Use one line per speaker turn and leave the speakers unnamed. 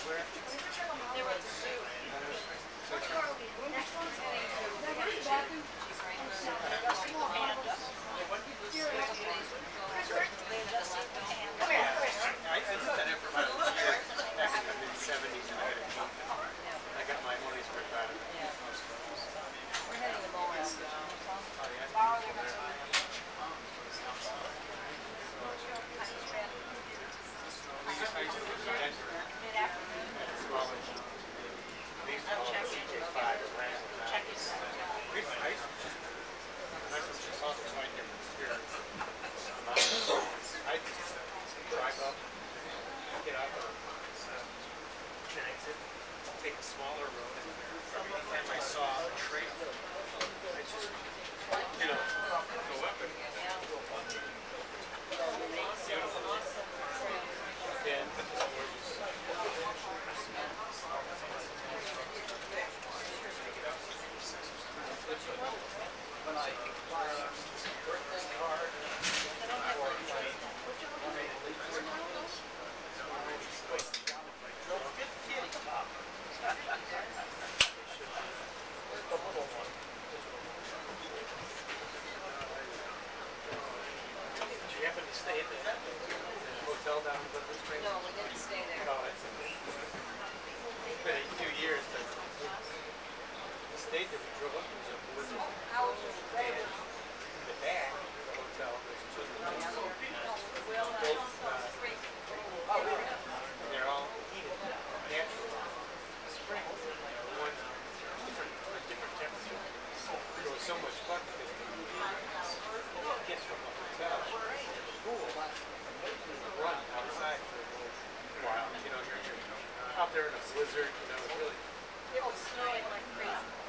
They were at the zoo. Next one's heading to
Come here, Chris. I lived that in for about a year back in the mid-70s and I had a Jeep. I got my money's worth out of it.
We're heading to Moab.
Oh, yeah. I used to live in Denver. College. I used to call it 5 grand. I was just off to my different experience. I drive up, get out of an exit, take a smaller road, and every time I saw a trail, I just, go up and beautiful. Again, just gorgeous. When I worked this hard, Did you happen to stay at the hotel down in Woodland Springs?
No, we didn't stay there.
No, it's been a few years, but the state that we drove up was a blizzard. And in the back of the hotel, there's two rooms. They're all heated, natural springs. One different temperature. It was so much fun because the kids from the hotel, school, run outside for a little while. You're out there in a blizzard, really.
It was snowing like crazy.